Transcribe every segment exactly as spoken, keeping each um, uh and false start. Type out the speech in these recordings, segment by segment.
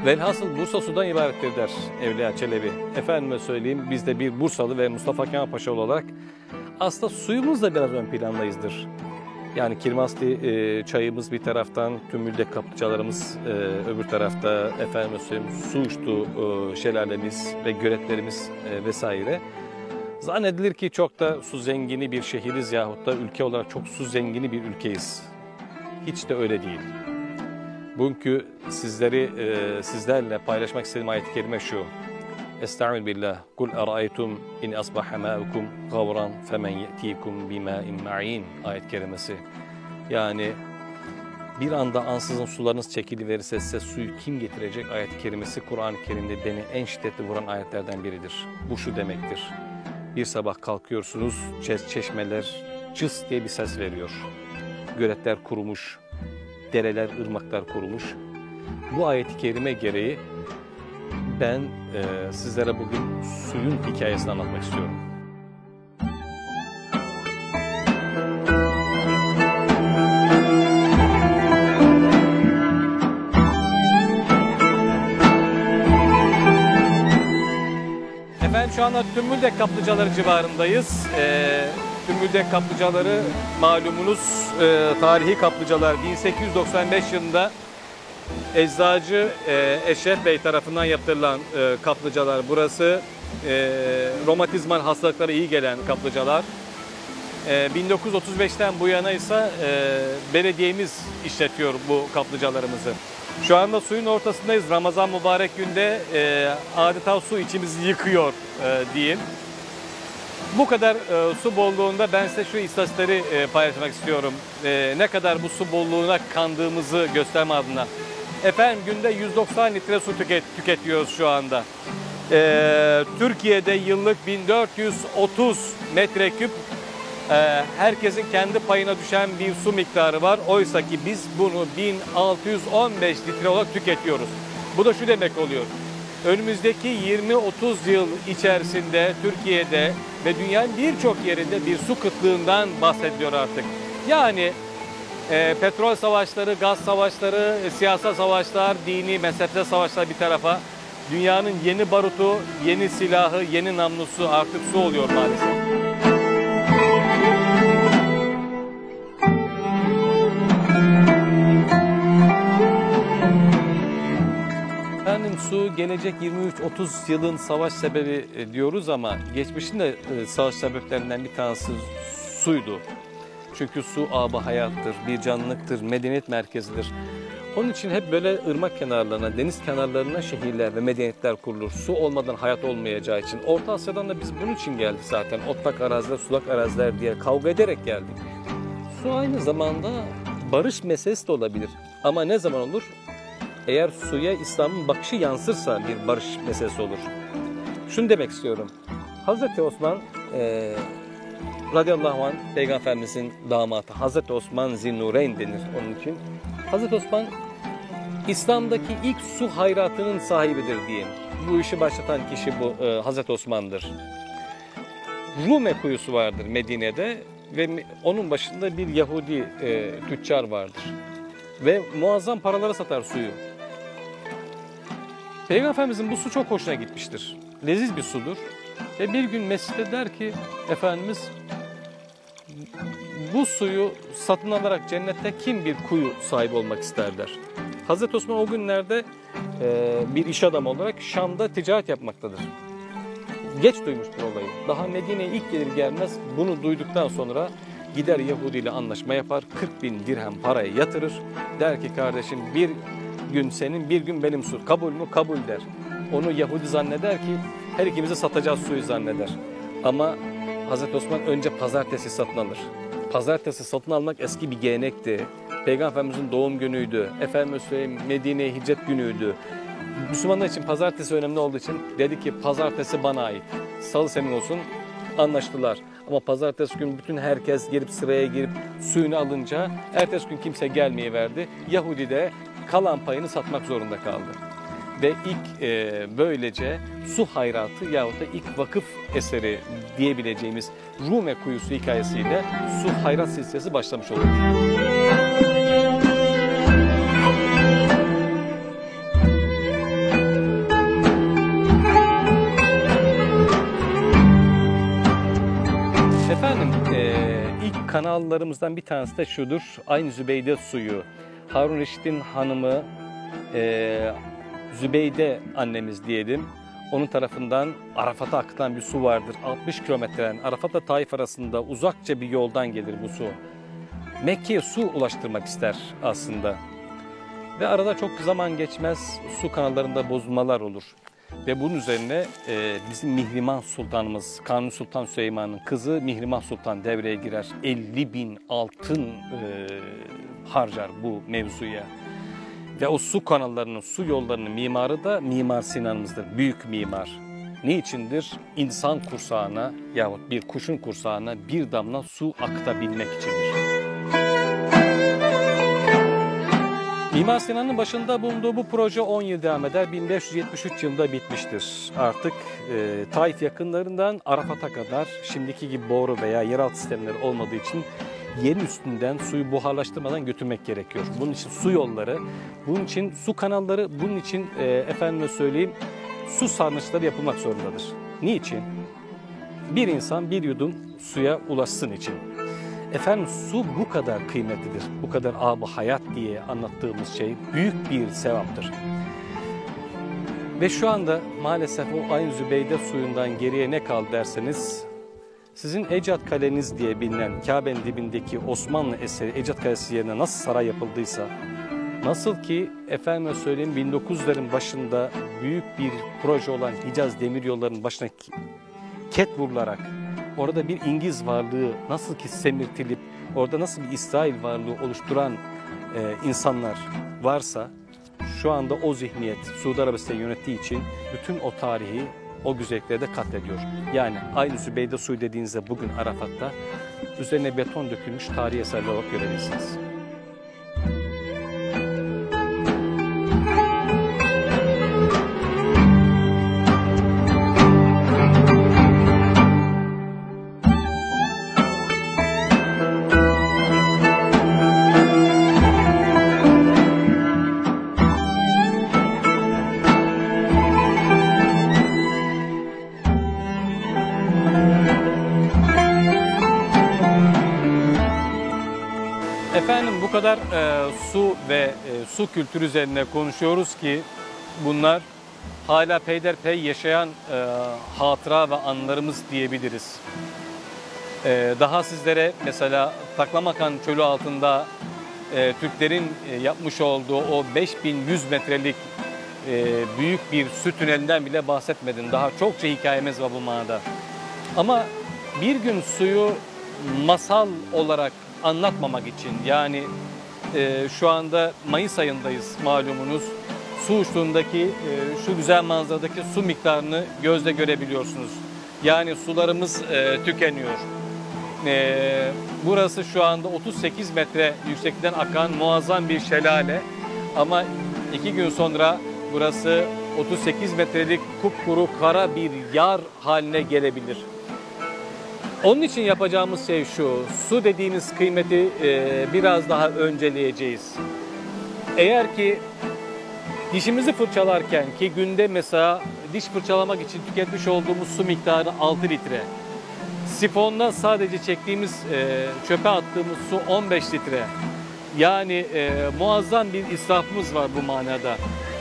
Velhasıl Bursa sudan ibarettir der Evliya Çelebi. Efendime söyleyeyim, biz de bir Bursalı ve Mustafa Kemal Paşalı olarak aslında suyumuz da biraz ön plandayızdır. Yani Kirmasli e, çayımız bir taraftan, Tümüldek kaplıcalarımız e, öbür tarafta, efendime söyleyeyim Suçtu e, şelalemiz ve göletlerimiz e, vesaire. Zannedilir ki çok da su zengini bir şehiriz yahut da ülke olarak çok su zengini bir ülkeyiz. Hiç de öyle değil. Bugünkü sizleri e, sizlerle paylaşmak istediğim ayet-i kerime şu. Estaizu billah. Kul araytum in asbaha ma'ukum gavran femen ye'tikum bima'in ma'in ayet-i kerimesi. Yani bir anda ansızın sularınız çekiliverirse size suyu kim getirecek ayet-i kerimesi Kur'an-ı Kerim'de beni en şiddetli vuran ayetlerden biridir. Bu şu demektir. Bir sabah kalkıyorsunuz, çeşmeler cıs diye bir ses veriyor. Göletler kurumuş, dereler, ırmaklar kurumuş. Bu ayet-i kerime gereği ben e, sizlere bugün suyun hikayesini anlatmak istiyorum. Efendim şu anda Tümüldek kaplıcaları civarındayız. E, Tümüldek kaplıcaları malumunuz e, tarihi kaplıcalar. bin sekiz yüz doksan beş yılında Eczacı e, Eşref Bey tarafından yaptırılan e, kaplıcalar. Burası e, romatizmal hastalıklara iyi gelen kaplıcalar. E, bin dokuz yüz otuz beşten bu yana ise e, belediyemiz işletiyor bu kaplıcalarımızı. Şu anda suyun ortasındayız. Ramazan mübarek günde e, adeta su içimizi yıkıyor e, diyeyim. Bu kadar e, su bolluğunda ben size şu istatistikleri e, paylaşmak istiyorum. E, ne kadar bu su bolluğuna kandığımızı gösterme adına. Efendim günde yüz doksan litre su tüket, tüketiyoruz şu anda. E, Türkiye'de yıllık bin dört yüz otuz metreküp e, herkesin kendi payına düşen bir su miktarı var. Oysa ki biz bunu bin altı yüz on beş litre olarak tüketiyoruz. Bu da şu demek oluyor. Önümüzdeki yirmi otuz yıl içerisinde Türkiye'de ve dünyanın birçok yerinde bir su kıtlığından bahsediliyor artık. Yani e, petrol savaşları, gaz savaşları, e, siyasal savaşlar, dini, mezhepsel savaşlar bir tarafa. Dünyanın yeni barutu, yeni silahı, yeni namlusu artık su oluyor maalesef. Efendim su gelecek yirmi üç otuz yılın savaş sebebi diyoruz ama geçmişin de savaş sebeplerinden bir tanesi suydu. Çünkü su âb-ı hayattır, bir canlılıktır, medeniyet merkezidir. Onun için hep böyle ırmak kenarlarına, deniz kenarlarına şehirler ve medeniyetler kurulur. Su olmadan hayat olmayacağı için. Orta Asya'dan da biz bunun için geldik zaten. Otlak araziler, sulak araziler diye kavga ederek geldik. Su aynı zamanda barış meselesi de olabilir. Ama ne zaman olur? Eğer suya İslam'ın bakışı yansırsa bir barış meselesi olur. Şunu demek istiyorum. Hazreti Osman e, radıyallahu anh Peygamberimizin damatı. Hazreti Osman Zinnureyn denir onun için. Hazreti Osman İslam'daki ilk su hayratının sahibidir diyeyim. Bu işi başlatan kişi bu e, Hazreti Osman'dır. Rume kuyusu vardır Medine'de ve onun başında bir Yahudi e, tüccar vardır. Ve muazzam paralara satar suyu. Peygamberimizin bu su çok hoşuna gitmiştir. Leziz bir sudur. Ve bir gün mescitte der ki Efendimiz bu suyu satın alarak cennette kim bir kuyu sahibi olmak ister der. Hazreti Osman o günlerde e, bir iş adamı olarak Şam'da ticaret yapmaktadır. Geç duymuştur olayı. Daha Medine'ye ilk gelir gelmez bunu duyduktan sonra gider Yahudi ile anlaşma yapar. kırk bin dirhem parayı yatırır. Der ki kardeşim bir gün senin bir gün benim su. Kabul mü? Kabul der. Onu Yahudi zanneder ki her ikimize satacağız suyu zanneder. Ama Hazreti Osman önce pazartesi satın alır. Pazartesi satın almak eski bir gelenekti. Peygamberimizin doğum günüydü. Efendime söyleyeyim Medine'ye hicret günüydü. Müslümanlar için pazartesi önemli olduğu için dedi ki pazartesi bana ait. Salı senin olsun. Anlaştılar. Ama pazartesi gün bütün herkes girip sıraya girip suyunu alınca ertesi gün kimse gelmeye verdi. Yahudi de kalan payını satmak zorunda kaldı. Ve ilk e, böylece su hayratı yahut da ilk vakıf eseri diyebileceğimiz Rume kuyusu hikayesiyle su hayrat silsilesi başlamış oluyor. kanallarımızdan bir tanesi de şudur. Ayn Zübeyde suyu. Harun Reşit'in hanımı e, Zübeyde annemiz diyelim. Onun tarafından Arafat'a akıtan bir su vardır. altmış kilometreden Arafat'la Taif arasında uzakça bir yoldan gelir bu su. Mekke'ye su ulaştırmak ister aslında. Ve arada çok zaman geçmez, su kanallarında bozulmalar olur. Ve bunun üzerine e, bizim Mihrimah Sultanımız, Kanuni Sultan Süleyman'ın kızı Mihrimah Sultan devreye girer. elli bin altın e, harcar bu mevzuya. Ve o su kanallarının, su yollarının mimarı da Mimar Sinan'ımızdır, büyük mimar. Niçindir? İnsan kursağına yahut bir kuşun kursağına bir damla su akıtabilmek içindir. Mimar Sinan'ın başında bulunduğu bu proje on yıl devam eder. bin beş yüz yetmiş üç yılında bitmiştir. Artık e, Taif yakınlarından Arafat'a kadar şimdiki gibi boru veya yeraltı sistemleri olmadığı için yerin üstünden suyu buharlaştırmadan götürmek gerekiyor. Bunun için su yolları, bunun için su kanalları, bunun için e, efendime söyleyeyim su sarnıçları yapılmak zorundadır. Niçin? Bir insan bir yudum suya ulaşsın için. Efendim su bu kadar kıymetlidir, bu kadar ab-ı hayat diye anlattığımız şey büyük bir sevaptır. Ve şu anda maalesef o Ayn Zübeyde suyundan geriye ne kaldı derseniz, sizin Ecdat Kaleniz diye bilinen Kabe'nin dibindeki Osmanlı eseri Ecdat Kalesi yerine nasıl saray yapıldıysa, nasıl ki efendime söyleyeyim bin dokuz yüzlerin başında büyük bir proje olan Hicaz Demiryolları'nın başına ket vurularak, orada bir İngiliz varlığı nasıl ki semirtilip, orada nasıl bir İsrail varlığı oluşturan e, insanlar varsa, şu anda o zihniyet Suudi Arabistan yönettiği için bütün o tarihi, o güzellikleri de katlediyor. Yani Ayn Zübeyde suyu dediğinizde bugün Arafat'ta üzerine beton dökülmüş tarihi eserler olarak görebilirsiniz. Efendim bu kadar e, su ve e, su kültürü üzerine konuşuyoruz ki bunlar hala peyderpey yaşayan e, hatıra ve anılarımız diyebiliriz. E, daha sizlere mesela Taklamakan Çölü altında e, Türklerin e, yapmış olduğu o beş bin yüz metrelik e, büyük bir su tünelinden bile bahsetmedim. Daha çokça hikayemiz var bu manada. Ama bir gün suyu masal olarak anlatmamak için, yani e, şu anda Mayıs ayındayız malumunuz. Su uçtuğundaki e, şu güzel manzaradaki su miktarını gözle görebiliyorsunuz. Yani sularımız e, tükeniyor. E, burası şu anda otuz sekiz metre yüksekten akan muazzam bir şelale. Ama iki gün sonra burası otuz sekiz metrelik kupkuru kara bir yar haline gelebilir. Onun için yapacağımız şey şu, su dediğimiz kıymeti e, biraz daha önceleyeceğiz. Eğer ki dişimizi fırçalarken, ki günde mesela diş fırçalamak için tüketmiş olduğumuz su miktarı altı litre. Sifonla sadece çektiğimiz, e, çöpe attığımız su on beş litre. Yani e, muazzam bir israfımız var bu manada.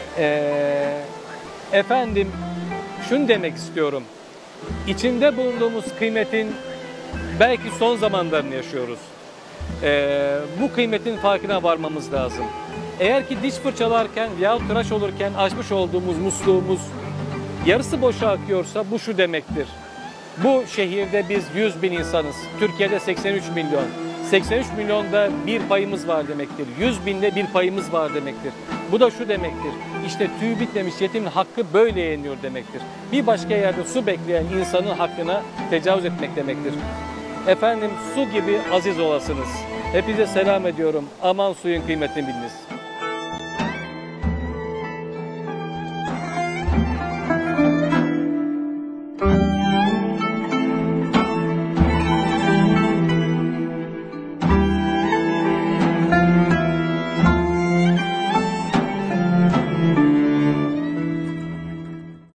E, efendim, şunu demek istiyorum. İçinde bulunduğumuz kıymetin belki son zamanlarını yaşıyoruz. Ee, bu kıymetin farkına varmamız lazım. Eğer ki diş fırçalarken yahut tıraş olurken açmış olduğumuz musluğumuz yarısı boşa akıyorsa bu şu demektir. Bu şehirde biz yüz bin insanız. Türkiye'de seksen üç milyon. seksen üç milyonda bir payımız var demektir. yüz binde bir payımız var demektir. Bu da şu demektir. İşte tüy bitmemiş yetimin hakkı böyle yeniyor demektir. Bir başka yerde su bekleyen insanın hakkına tecavüz etmek demektir. Efendim su gibi aziz olasınız. Hepinize selam ediyorum. Aman suyun kıymetini biliniz.